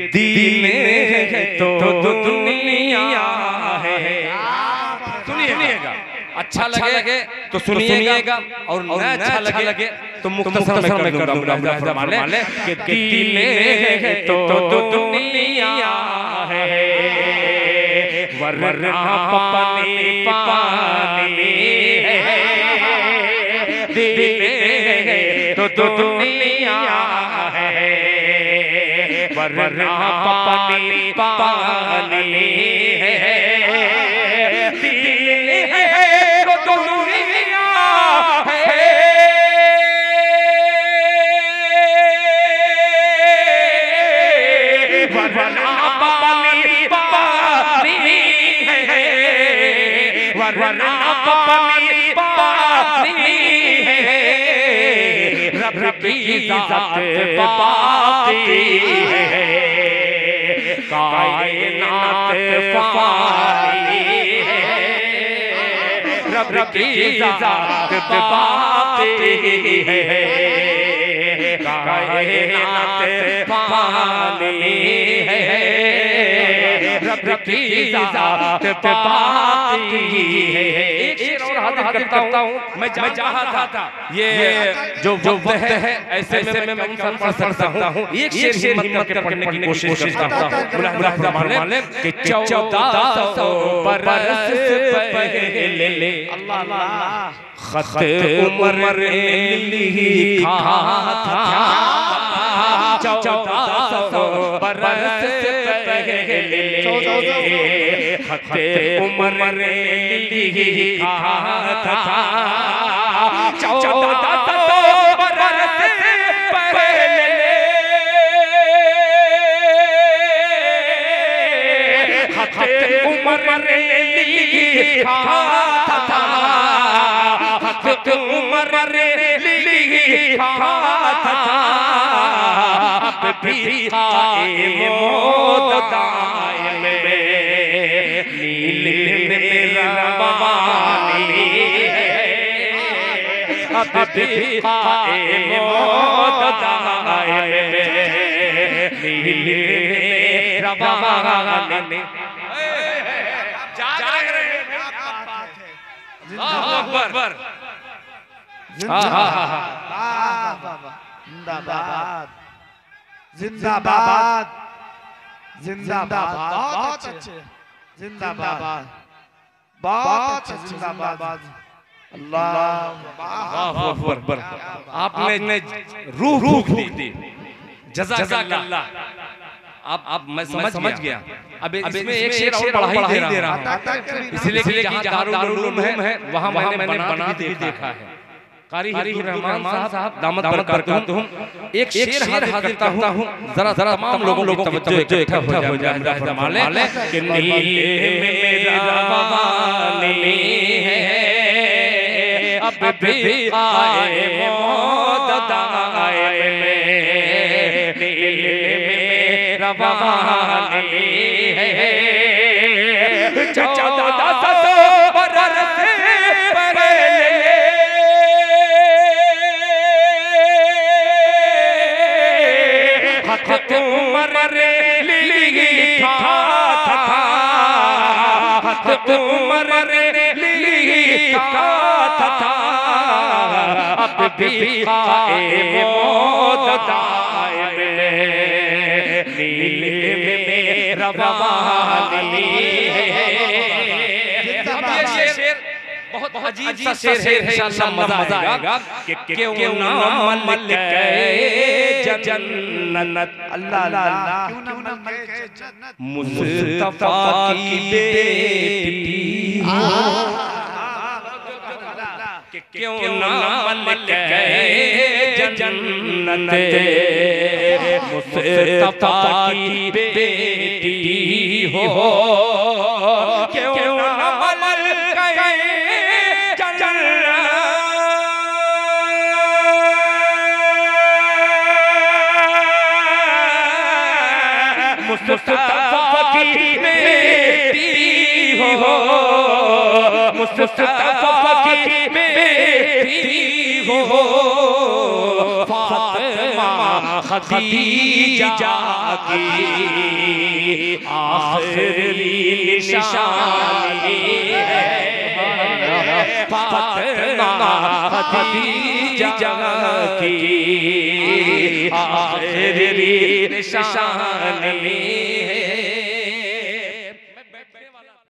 दीन है तो दुनिया है। सुनिएगा, अच्छा लगे तो सुनिएगा और न अच्छा लगे तो मुख्तसर में कर दूंगा कि दीन है तो दुनिया है, वरना पानी पानी है। दीन है तो दुनिया है, वरना पानी पानी है। दीन है तो दुनिया है, वरना पानी पानी है, वरना पानी पानी है। रब की ज़ात बाकी है, कायनात फानी है। रब की ज़ात बाकी है, कायनात फानी है। रब की ज़ात बाकी है। एक शेर और हाजिर करता हूँ, मैं जहाँ था ये जो वक्त है ऐसे में मैं उनसे पढ़ सकता हूँ। एक शेर हिम्मत करके पढ़ने की कोशिश करता हूँ। कि 1400 बरस पहले खत उमर ने लिखा था। 1400 बरस पहले खत उमर ने लिखा था। 1400 बरस पहले खत उमर ने लिखा था। खत उमर ने लिखा था। अब भी आए मौत दायम में नीले मेरा रवानी है। अब भी आए मौत दायम में नीले मेरा रवानी। जाग रहे हैं, अकबर। जिंदाबाद जिंदाबाद, बहुत अच्छे, जिंदाबाद, बहुत अच्छे, जिंदाबाद। अल्लाह अकबर। आपने रूह दी, जज़ाकल्लाह। अब मैं समझ गया। अब इसमें एक शेर और पढ़ा ही दे रहा हूँ, इसलिए कि जहाँ दारुल उलूम है वहाँ मैंने बना के देखा है। कारी रहमान साहब दामत बरकातुहुम एक शेर हाजिर करता हूँ, जरा तमाम लोगों को तवज्जो इकट्ठा हो जाए कि नीले मेरा रवानी है। अब भी आए मौत दायम में नीले मेरा रवानी है। 1400 बरस पहले खत उमर ने लिखा था। खत उमर ने लिखा था। अब भी आए मौत दायम में नीले मेरा रवानी है। अब ये शेर बहुत अजीब सा शेर है, इंशाअल्लाह मजा आएगा कि क्यों ना मलके जन्नत। अल्लाह अल्लाह, क्यों ना मलके जन्नत मुस्तफा की बेटी हो। कि क्यों ना मलके जन्नत मुस्तफा की बेटी हो। क्यों ना मलके जन्नत मुस्तफा की बेटी हो। मुस्तफा की बेटी हो। फातिमा खदीजा की आखिरी निशानी है फातिमा खदीजा की आखिरी निशानी है